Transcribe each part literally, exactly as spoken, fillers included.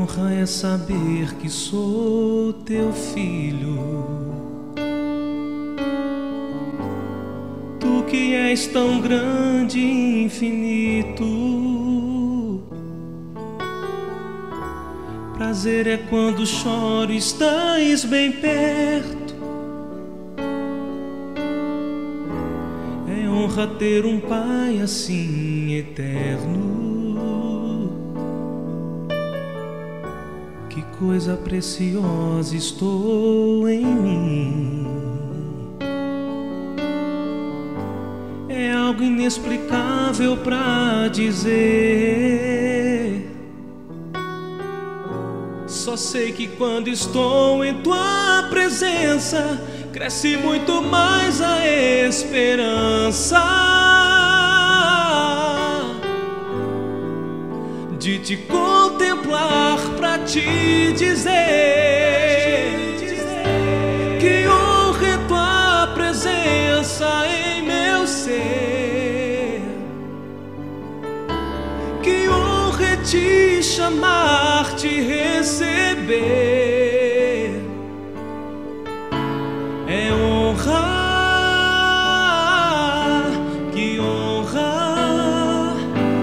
honra é saber que sou teu filho. Tu que és tão grande e infinito. Prazer é quando choro, estás bem perto. É honra ter um pai assim eterno. Que coisa preciosa estou em mim. É algo inexplicável pra dizer. Só sei que quando estou em tua presença, cresce muito mais a esperança de te contemplar, pra te dizer que honra é tua presença em meu ser. Que honra é te chamar, te receber. É honra, que honra.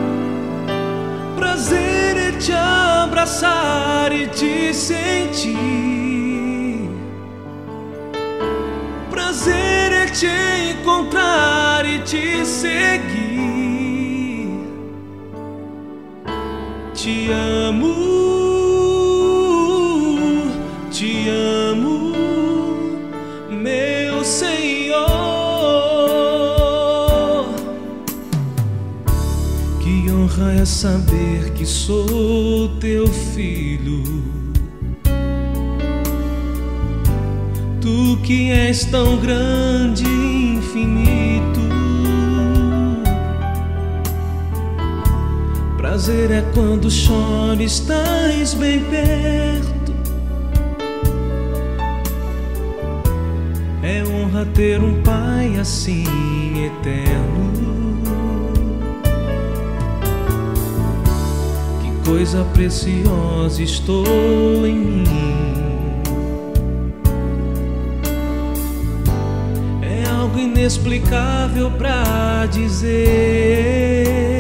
Prazer é te abraçar e te sentir. Prazer é te encontrar e te seguir. Te amo, te amo, meu Senhor. Que honra é saber que sou teu filho. Tu que és tão grande e infinito. Prazer é quando choro, estás bem perto. É honra ter um pai assim eterno. Que coisa preciosa estou em mim. É algo inexplicável pra dizer.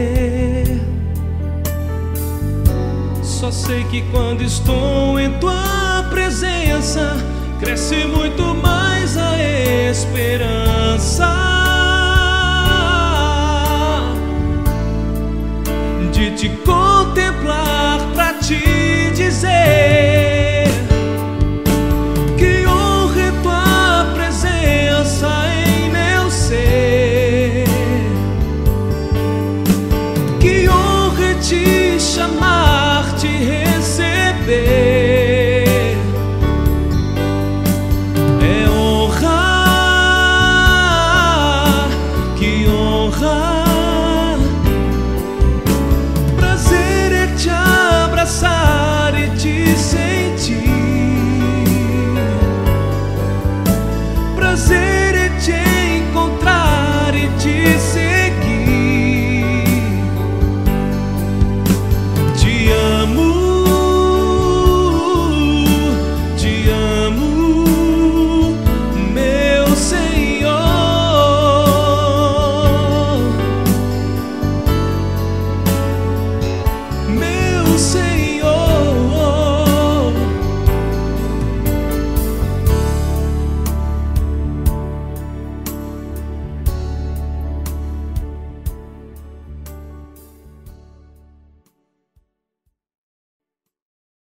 Só sei que quando estou em tua presença, cresce muito mais a esperança de te contemplar, pra te dizer que honra é tua presença em meu ser. Que honra é te chamar, te receber. É honra, que honra.